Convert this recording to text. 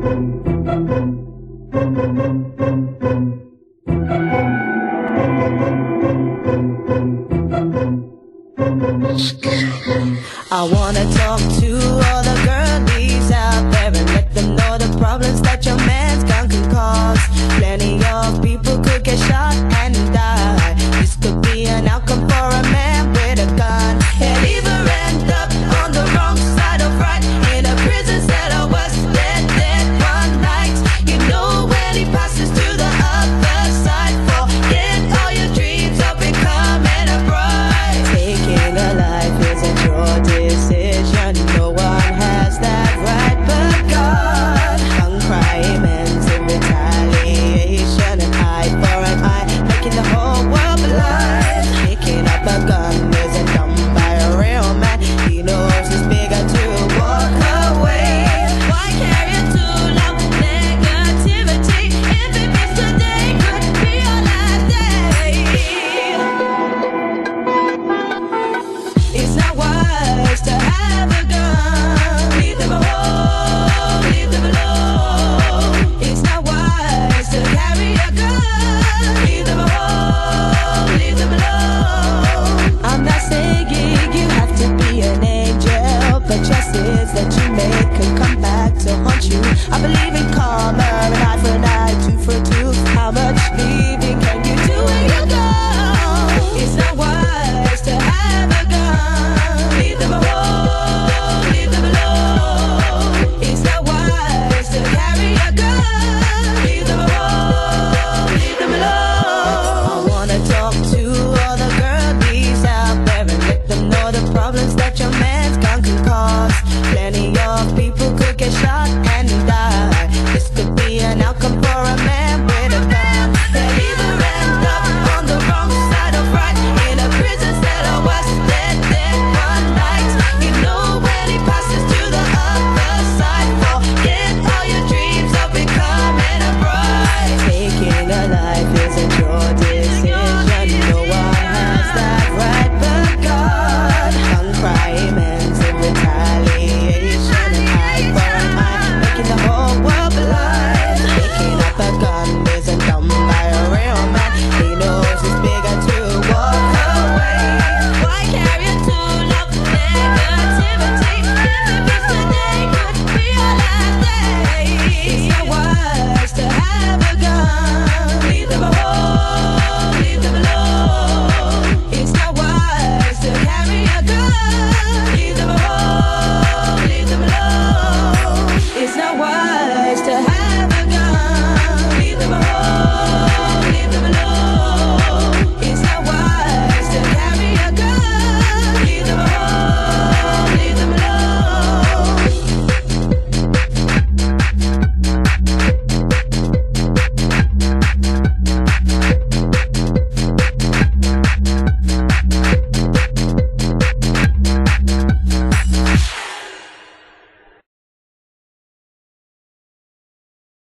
I wanna talk to all the girlies out there and let them know the problems that your man's gun can cause. Plenty of people could get shot and die. This could be an outcome for a man with a gun. And either end up on the wrong side of right, in a prison cell or was dead one night. You know when he passes to the other side, forget all your dreams of becoming a bride. Taking a life isn't your decision, no one has that right but God. Gun crime ends in retaliation, an eye for an eye, making the whole world blind. Picking up a gun isn't done by a real man, he knows it's bigger to walk away. Why carry too long negativity? If it means today could be your last day. It's not wise to have a gun. Leave them alone, leave them alone. It's not wise to carry a gun. Leave them alone, leave them alone. I'm not saying you have to be an angel, but justice that you make can come back to haunt you. I believe in karma.